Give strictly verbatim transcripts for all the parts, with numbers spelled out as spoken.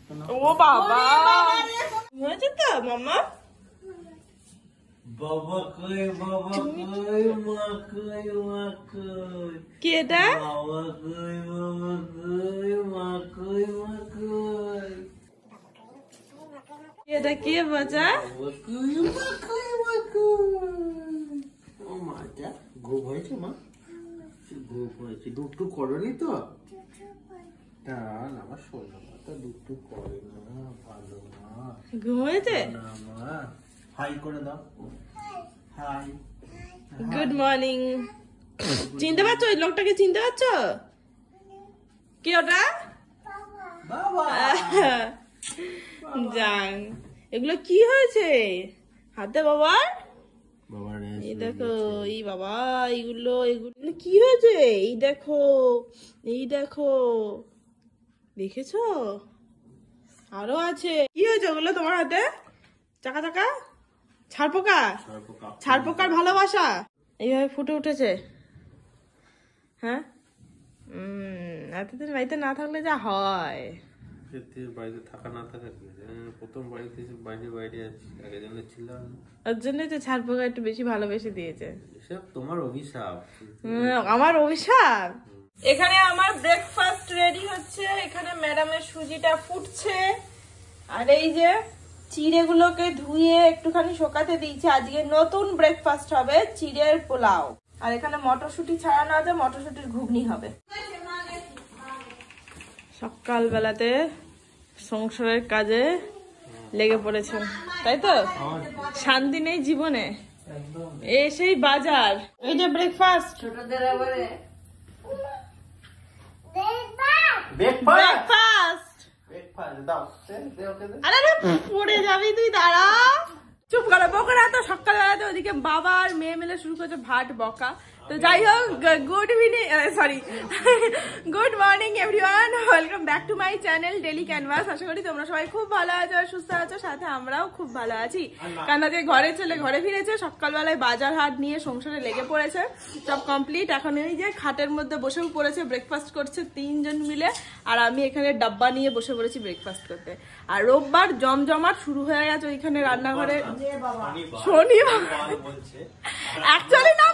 ও বাবা হয়েছে তো মামা বাবা কই বাবা কই মা কই মা কই কি এটা বাবা কই বাবা কই মা কই মা কই এটা কি বাজা বাবা কই মা কই মা কই ও মা এটা গোপ হয়েছে মা গোপ হয়েছে দুটো করনি তো তা আমার শোনা তো দুটো করে না ভালো না ঘুমাইছে না মা হাই করে দাও হাই গুড মর্নিং চিনতে পারছো ওই লোকটাকে চিনতে পারছো কি ওটা বাবা জান এগুলো কি হয়েছে হাতে বাবার বাবা এই দেখো এই বাবা এইগুলো এগুলো কি হয়েছে এই দেখো এই দেখো দেখেছো আরো আছে কি হয়েছে ওগুলো তোমার হাতে চাকা চাকা ছাড় পোকা ছাড় পোকার ভালোবাসা এইভাবে ফুটে উঠেছে হ্যাঁ উম এতদিন বাড়িতে না থাকলে যা হয় বাড়িতে থাকা না থাকা প্রথম বাড়িতে বাইরে বাইরে আছি আগে জন্য ছিলাম ওর জন্যই তো ছাড় পোকা একটু বেশি ভালোবেসে দিয়েছে এসব তোমার অভিশাপ আমার অভিশাপ এখানে আমার ব্রেকফাস্ট রেডি হচ্ছে এখানে ম্যাডামের সুজিটা ফুটছে আর এই যে চিড়েগুলোকে ধুয়ে একটুখানি শুকাতে দিয়েছি আজকে নতুন ব্রেকফাস্ট হবে চিড়ের পোলাও আর এখানে মটরশুঁটি ছাড়ানো আছে মটরশুঁটির ঘুগনি হবে সকাল বেলাতে সংসারের কাজে লেগে পড়েছেন তাই তো শান্তি নেই জীবনে এই সেই বাজার এই যে ব্রেকফাস্ট ছোটদের আবারে ব্রেকফাস্ট আরে পড়ে যাবি তুই দাঁড়া চুপ করো বকরা তো সকালবেলাতে ওদিকে বাবা আর মেয়ে মিলে শুরু করেছে ভাট বকা তো যাই হোক good evening sorry good morning everyone welcome back to my channel daily canvas আশা করি তোমরা সবাই খুব ভালো আছো আর সুস্থ আছো সাথে আমরাও খুব ভালো আছি কারণ আজকে ঘরে চলে ঘরে ফিরেছে সকালবেলায় বাজার হাট নিয়ে সংসারে লেগে পড়েছে সব কমপ্লিট এখন এই যে খাটের মধ্যে বসেও পড়েছে ব্রেকফাস্ট করছে তিনজন মিলে আর আমি এখানে ডাব্বা নিয়ে বসে পড়েছি ব্রেকফাস্ট করতে আর রোববার জমজমাট শুরু হয়ে গেছে ওইখানে রান্নাঘরে শনিবার অ্যাকচুয়ালি না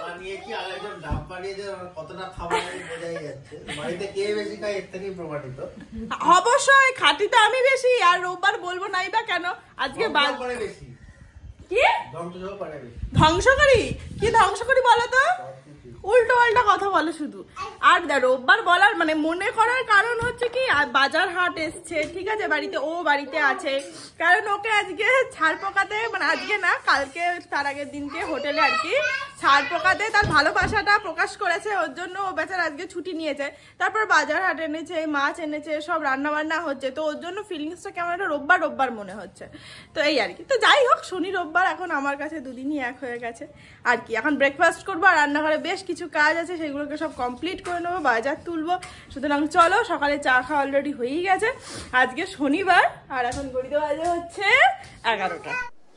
অবশ্যই খাটি তো আমি বেশি আর রোববার বলবো নাই বা কেন আজকে কি ধ্বংস করি কি ধ্বংস করি বলো তো উল্টো পাল্টা কথা বলে শুধু আর রোববার বলার মানে মনে করার কারণ হচ্ছে কি বাজার হাট এসছে ঠিক আছে বাড়িতে ও বাড়িতে আছে কারণ ওকে আজকে ছাড় পোকাতে মানে আজকে না কালকে তার আগের দিনকে হোটেলে আর কি ছাড় পোকাতে তার ভালোবাসাটা প্রকাশ করেছে ওর জন্য ও বেচার আজকে ছুটি নিয়েছে তারপর বাজার হাট এনেছে মাছ এনেছে সব রান্না বান্না হচ্ছে তো ওর জন্য ফিলিংসটা কেমন একটা রোববার রোববার মনে হচ্ছে তো এই আর কি তো যাই হোক শনি রোববার এখন আমার কাছে দুদিনই এক হয়ে গেছে আর কি এখন ব্রেকফাস্ট করবো আর রান্নাঘরে বেশ কিছু কাজ আছে সেগুলোকে সব কমপ্লিট করে নেবো বাজার তুলবো সুতরাং চলো সকালে চা খাওয়া অলরেডি হয়েই গেছে আজকে শনিবার আর এখন গড়িতে বাজে হচ্ছে এগারোটা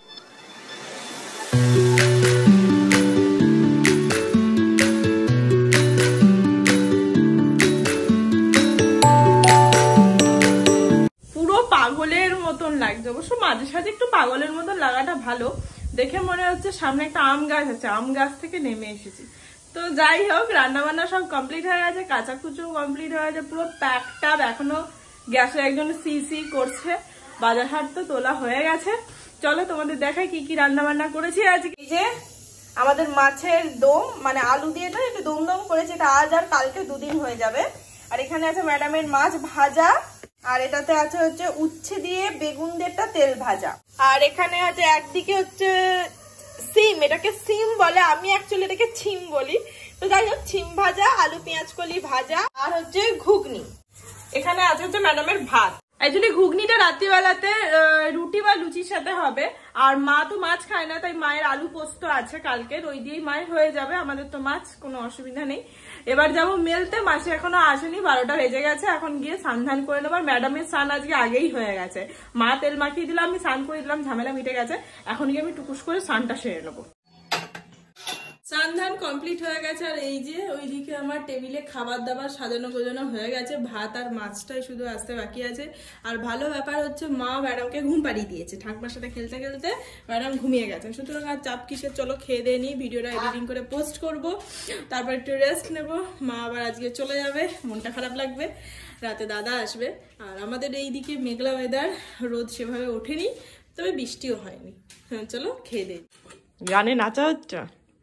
পুরো পাগলের মতন লাগছে অবশ্য মাঝে সাঝে একটু পাগলের মতন লাগাটা ভালো দেখে মনে হচ্ছে সামনে একটা আম গাছ আছে আম গাছ থেকে নেমে এসেছি তো যাই হোক রান্না বান্না সব কমপ্লিট হয়ে গেছে কাঁচা কুচো কমপ্লিট হয়ে গেছে পুরো প্যাকটা এখনো গ্যাসে একজন সি সি করছে বাজার হাট তো তোলা হয়ে গেছে চলো তোমাদের দেখাই কি কি রান্না বান্না করেছি আজকে এই যে আমাদের মাছের দম মানে আলু দিয়ে না একটু দম দম করেছে এটা আজ আর কালকে দুদিন হয়ে যাবে আর এখানে আছে ম্যাডামের মাছ ভাজা আর এটাতে আছে হচ্ছে উচ্ছে দিয়ে বেগুন দিয়েটা তেল ভাজা আর এখানে আছে একদিকে হচ্ছে সিম এটাকে সিম বলে আমি অ্যাকচুয়ালি এটাকে ছিম বলি তো যাই হোক ছিম ভাজা আলু পেঁয়াজ কলি ভাজা আর হচ্ছে ঘুগনি এখানে আছে হচ্ছে ম্যাডামের ভাত অ্যাকচুয়ালি ঘুগনিটা রাত্রিবেলাতে রুটি বা লুচির সাথে হবে আর মা তো মাছ খায় না তাই মায়ের আলু পোস্ত আছে কালকের ওই দিয়েই মায়ের হয়ে যাবে আমাদের তো মাছ কোনো অসুবিধা নেই এবার যাবো মেলতে মাসে এখনো আসেনি বারোটা বেজে গেছে এখন গিয়ে স্নান ধান করে নেবার ম্যাডামের স্নান আজকে আগেই হয়ে গেছে মা তেল মাখিয়ে দিলাম আমি স্নান করে দিলাম ঝামেলা মিটে গেছে এখন গিয়ে আমি টুকুস করে স্নানটা সেরে নেবো স্নান ধান কমপ্লিট হয়ে গেছে আর এই যে ওইদিকে আমার টেবিলে খাবার দাবার সাজানো গোজানো হয়ে গেছে, ভাত আর মাছটাই শুধু আসতে বাকি আছে। আর ভালো ব্যাপার হচ্ছে মা ম্যাডামকে ঘুম পাড়িয়ে দিয়েছে, ঠাকুমার সাথে খেলতে খেলতে ম্যাডাম ঘুমিয়ে গেছেন, সুতরাং আর চাপ কিসের, চলো খেয়ে দিয়ে নিই, ভিডিওটা এডিটিং করে পোস্ট করব, তারপর একটু রেস্ট নেব। মা আবার আজকে চলে যাবে, মনটা খারাপ লাগবে, রাতে দাদা আসবে। আর আমাদের এইদিকে মেঘলা ওয়েদার, রোদ সেভাবে ওঠেনি, তবে বৃষ্টিও হয়নি। হ্যাঁ চলো খেয়ে দিই। গানে নাচা হচ্ছে?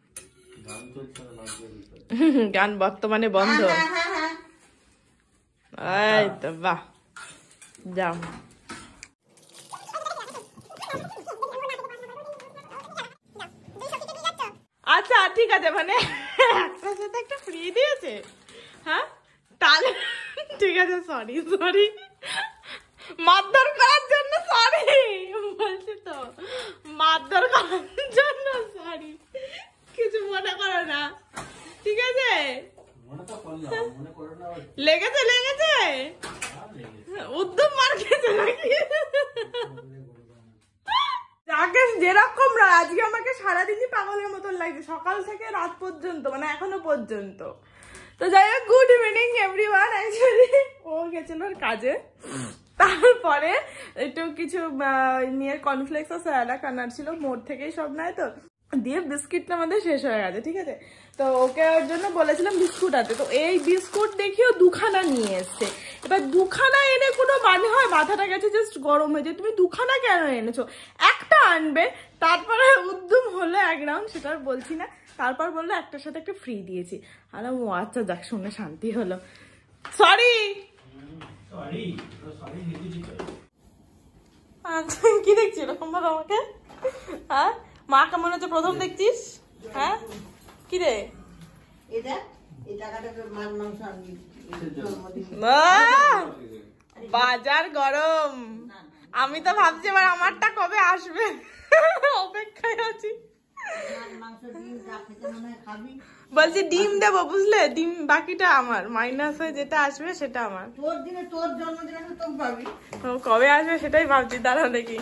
গান বর্তমানে বন্ধ। এই তো বাহ, যাও। আচ্ছা ঠিক আছে, মানে একটার সাথে একটা ফ্রি দিয়েছে, হ্যাঁ তাহলে ঠিক আছে, সরি সরি, মারধর করার জন্য সরি বলছি তো, মারধর করার জন্য সরি, কিছু মনে করো না, ঠিক আছে? লেগেছে লেগেছে উদ্যম মার খেয়েছে নাকি? রাকেশ যেরকম আজকে আমাকে সারাদিনই পাগলের মতন লাগছে, সকাল থেকে রাত পর্যন্ত, মানে এখনো পর্যন্ত। তো যাই হোক, গুড ইভিনিং এভরিওয়ান। অ্যাকচুয়ালি ও গেছিল কাজে, তারপরে একটু কিছু মেয়ের কর্নফ্লেক্স আর স্যালাড আনার ছিল, মোড় থেকেই সব নেয় তো, দিয়ে বিস্কিটটা আমাদের শেষ হয়ে গেছে, ঠিক আছে? তো ওকে ওর জন্য বলেছিলাম বিস্কুট আছে, তো এই বিস্কুট দেখিও দুখানা নিয়ে এসছে। এবার দুখানা এনে কোনো মানে হয়? মাথাটা গেছে জাস্ট গরম হয়েছে, তুমি দুখানা কেন এনেছো? একটা আনবে। তারপরে উদ্যম হলো এক রাউন্ড, সেটা আর বলছি না। তারপর বললো একটার সাথে একটা ফ্রি দিয়েছি। আর ও আচ্ছা যাক, শুনে শান্তি হলো। সরি আচ্ছা, কি দেখছি এরকম ভাবে আমাকে? হ্যাঁ মা কেমন হচ্ছে প্রথম দেখছিস? হ্যাঁ কি রে, বাজার গরম। আমি তো ভাবছি এবার আমারটা কবে আসবে, অপেক্ষায় আছি। বলছি ডিম দেবো, বুঝলে? ডিম বাকিটা আমার, মাইনাস হয়ে যেটা আসবে সেটা আমার। তোর দিনে তোর জন্মদিনে তো পাবি, কবে আসবে সেটাই ভাবছি। দাঁড়াও দেখি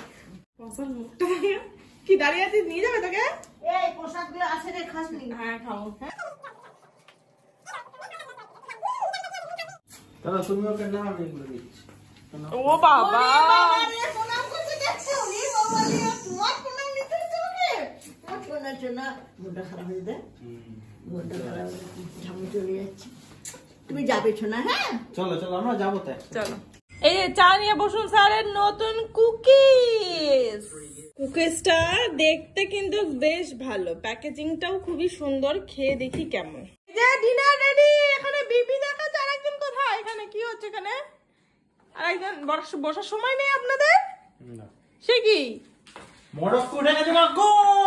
কি দাঁড়িয়ে আছিস, নিয়ে যাবে তোকে? এই পোশাক গুলো আছে রে, খাসনি? হ্যাঁ খাবো। তাহলে তুমি ওকে না এগুলো দিচ্ছি। ও বাবা, প্রণাম করতে যাচ্ছে উনি, বাবা রে তোমার প্রণাম নিতে হবে। তোমার প্রণাম না, মনটা খারাপ হয়ে যায়, মনটা খারাপ হয়ে ঝামু চলে যাচ্ছে। তুমি যাবে না? হ্যাঁ চলো চলো আমরা যাবো তাই, চলো। এই যে চা নিয়ে বসুন, স্যারের নতুন কুকিজ। কুকিজটা দেখতে কিন্তু বেশ ভালো, প্যাকেজিংটাও খুবই সুন্দর, খেয়ে দেখি কেমন। যে ডিনার রেডি। এখানে বিপি দেখাচ্ছে, আরেকজন কোথায়? এখানে কি হচ্ছে? এখানে আরেকজন বসার সময় নেই আপনাদের? না। সে কি মরক্কো উঠে গেছে গো।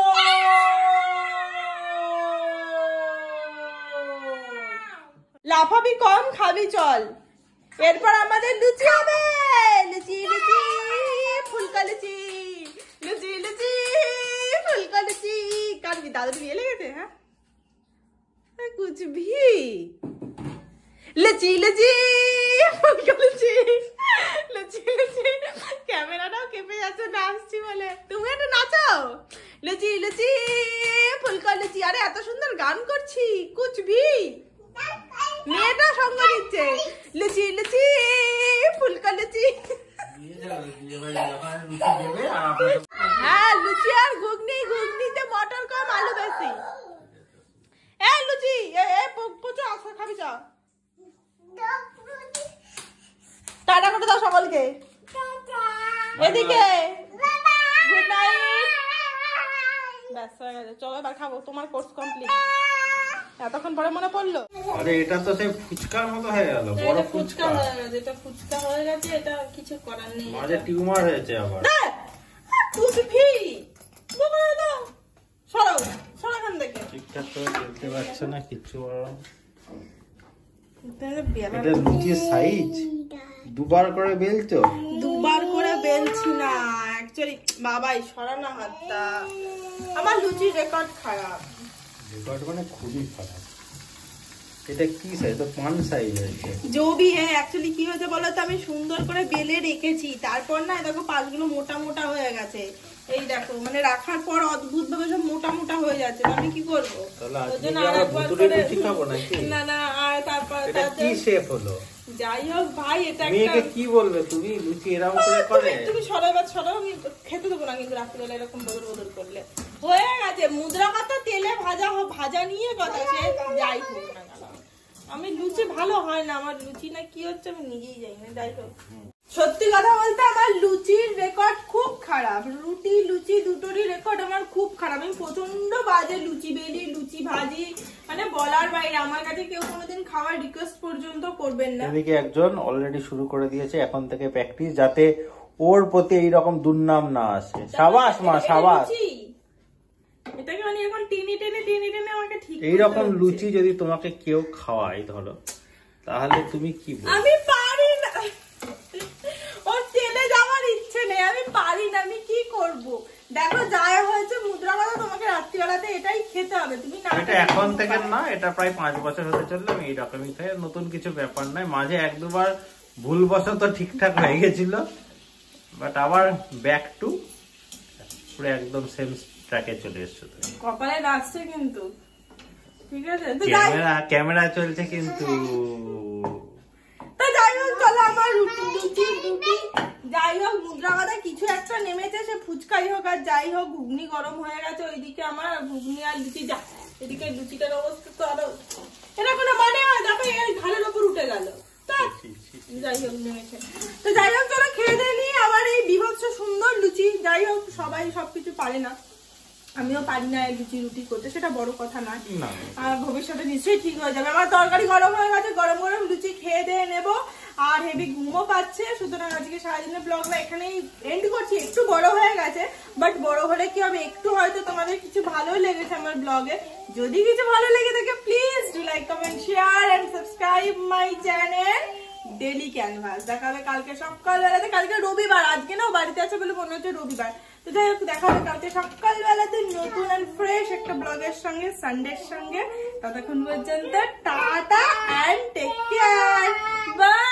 লাফাবি কম, খাবি চল। এরপর আমাদের লুচি হবে, লুচি লুচি ফুলকা লুচি, লুচি লুচি ফুলকা লুচি। কার কি দাদুর বিয়ে লেগেছে? হ্যাঁ কুছ ভি। লুচি লুচি ফুলকা লুচি, লুচি লুচি। ক্যামেরাটাও কেঁপে যাচ্ছে নাচছি বলে, তুমি একটু নাচো। লুচি লুচি ফুলকা লুচি। আরে এত সুন্দর গান করছি, কুছ ভি। মেয়েটা সঙ্গ দিচ্ছে, লুচি লুচি ফুলকা লুচি। হ্যাঁ লুচি আর ঘুগনি, ঘুগনিতে মটর কম আলু বেশি। এ লুচি প্রচুর আসা খাবি, চা টাটা করে দাও সকলকে। এদিকে গুড নাইট। ব্যাস হয়ে গেছে, চলো এবার খাবো, তোমার কোর্স কমপ্লিট। এতক্ষণ পরে মনে পড়লো? আরে এটা তো সেই ফুচকার মতো হয়ে গেল, বড় ফুচকা হয়ে গেছে। এটা ফুচকা হয়ে গেছে, এটা কিছু করার নেই। মাঝে টিউমার হয়েছে আবার। কুছ ভি বলে দাও, সরো সরো এখান থেকে। ঠিকঠাক করে দেখতে পাচ্ছ না কিছু? এটা লুচির সাইজ দুবার করে বেলছো? দুবার করে বেলছি না অ্যাকচুয়ালি, বাবাই সরানো হাতটা। আমার লুচির রেকর্ড খারাপ, রেকর্ড মানে খুবই খারাপ। এটা কি সাইজ? তো পান সাইজ আছে। जो भी है एक्चुअली কি হয়েছে বলো তো, আমি সুন্দর করে বেলে রেখেছি, তারপর না দেখো পাশগুলো মোটা মোটা হয়ে গেছে। এই দেখো মানে রাখার পর অদ্ভুত ভাবে সব মোটা মোটা হয়ে যাচ্ছে, আমি কি করবো? না না আর তারপর কি শেপ হলো? যাই হোক ভাই, এটা মেয়েকে কি বলবে তুমি? লুচি এরকম করে করে তুমি সরাই বা সরাও, আমি খেতে দেবো না কিন্তু রাত্রিবেলা এরকম বদল বদল করলে। হয়ে গেছে মুদ্রা কথা, তেলে ভাজা ভাজা নিয়ে কথা, সে যাই হোক না কেন আমি লুচি ভালো হয় না, আমার লুচি না কি হচ্ছে আমি নিজেই জানি না। যাই হোক, সত্যি কথা বলতে আমার লুচির রেকর্ড খুব খারাপ, রুটি লুচি দুটোরই রেকর্ড আমার খুব খারাপ। আমি প্রচন্ড বাজে লুচি বেলি, লুচি ভাজি, মানে বলার বাইরে। আমার কাছে কেউ কোনোদিন খাওয়ার রিকোয়েস্ট পর্যন্ত করবেন না। এদিকে একজন অলরেডি শুরু করে দিয়েছে এখন থেকে প্র্যাকটিস, যাতে ওর প্রতি এইরকম দুর্নাম না আসে। সাবাস মা, সাবাস। এটাকে মানে এখন টেনে টেনে টেনে টেনে আমাকে ঠিক এইরকম লুচি যদি তোমাকে কেউ খাওয়ায় ধরো, তাহলে তুমি কি বলবে? আমি পারি না, ওর তেলে যাওয়ার ইচ্ছে নেই, আমি পারি না, আমি কি করব? দেখো যায় হয়েছে মুদ্রা কথা, তোমাকে রাত্রিবেলাতে এটাই খেতে হবে, তুমি না। এটা এখন থেকে না, এটা প্রায় পাঁচ বছর হতে চললে আমি এইরকমই খাই, নতুন কিছু ব্যাপার নয়। মাঝে এক দুবার ভুলবশত ঠিকঠাক হয়ে গেছিল, বাট আবার ব্যাক টু পুরো একদম সেম ট্র্যাকে চলে এসছো। কপালে নাচছে কিন্তু, ঠিক আছে? ক্যামেরা ক্যামেরা চলছে কিন্তু। তো যাই হোক, চলো আমার রুটি লুচি রুটি যাই হোক মুদ্রা কথা কিছু একটা নেমেছে, সে ফুচকাই হোক আর যাই হোক, ঘুগনি গরম হয়ে গেছে ওইদিকে আমার, ঘুগনি আর লুচি যা, এদিকে লুচিটার অবস্থা তো আরো এটা কোনো মানে হয়। দেখো এই ঘালের ওপর উঠে গেল, যাই হোক নেমেছে। তো যাই হোক চলো খেয়ে দিয়ে নিয়ে আমার এই বিভৎস সুন্দর লুচি। যাই হোক সবাই সবকিছু পারে না, আমিও পারি না লুচি রুটি করতে, সেটা বড় কথা নয়, আর ভবিষ্যতে নিশ্চয়ই ঠিক হয়ে যাবে। আমার তরকারি গরম হয়ে গেছে, গরম গরম লুচি খেয়ে দিয়ে নেবো, আর হেভি ঘুমও পাচ্ছে। সুতরাং আজকে সারাদিনের ব্লগটা এখানেই এন্ড করছি। একটু বড় হয়ে গেছে, বাট বড় হলে কি হবে, একটু হয়তো তোমাদের কিছু ভালো লেগেছে আমার ব্লগে। যদি কিছু ভালো লেগে থাকে please do like comment share and subscribe my channel daily canvas. দেখা হবে কালকে সকালবেলাতে, কালকে রবিবার, আজকে না বাড়িতে আছে বলে মনে হচ্ছে রবিবার। তো যাই হোক দেখা হবে কালকে সকালবেলাতে নতুন এন্ড ফ্রেশ একটা ব্লগের সঙ্গে, সানডের সঙ্গে। ততক্ষণ পর্যন্ত tata and take care, by.